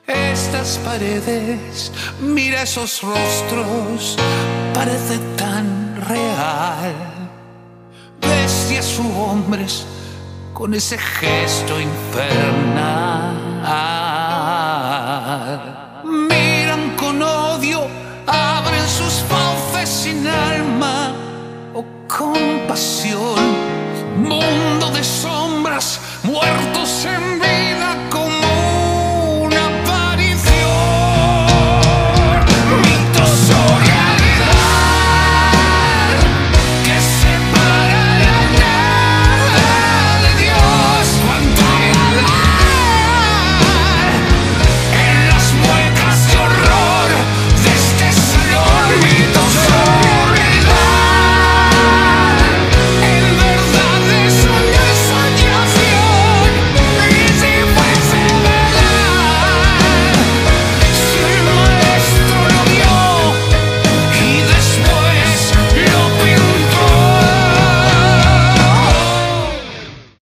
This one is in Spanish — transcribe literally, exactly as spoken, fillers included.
Estas paredes, mira esos rostros, parece tan real. Bestias u hombres con ese gesto infernal.